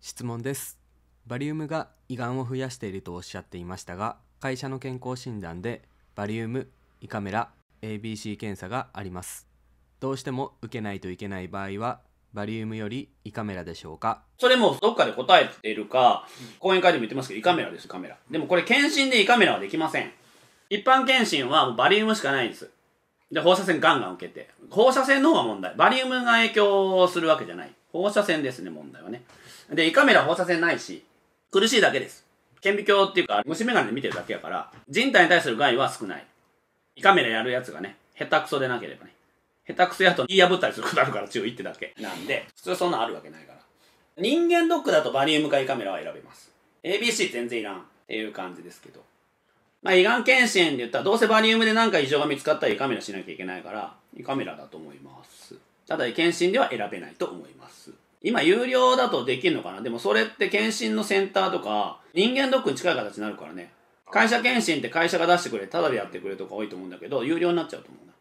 質問です。バリウムが胃がんを増やしているとおっしゃっていましたが、会社の健康診断でバリウム、胃カメラ、ABC 検査があります。どうしても受けないといけない場合は、バリウムより胃カメラでしょうか？ それもどっかで答えているか、講演会でも言ってますけど、胃カメラです、カメラ。でもこれ検診で胃カメラはできません。一般検診はもうバリウムしかないんです。で、放射線ガンガン受けて。放射線の方が問題。バリウムが影響するわけじゃない。放射線ですね、問題はね。で、胃カメラ放射線ないし、苦しいだけです。顕微鏡っていうか、虫眼鏡で見てるだけやから、人体に対する害は少ない。胃カメラやるやつがね、下手くそでなければね。下手くそやと言い破ったりすることあるから注意ってだけなんで、普通そんなあるわけないから。人間ドックだとバリウムか胃カメラは選べます。ABC 全然いらんっていう感じですけど。胃がん検診で言ったらどうせバリウムで何か異常が見つかったら胃カメラしなきゃいけないから、胃カメラだと思います。ただ検診では選べないと思います。今有料だとできるのかな。でもそれって検診のセンターとか人間ドックに近い形になるからね。会社検診って会社が出してくれ、タダでやってくれとか多いと思うんだけど、有料になっちゃうと思うな。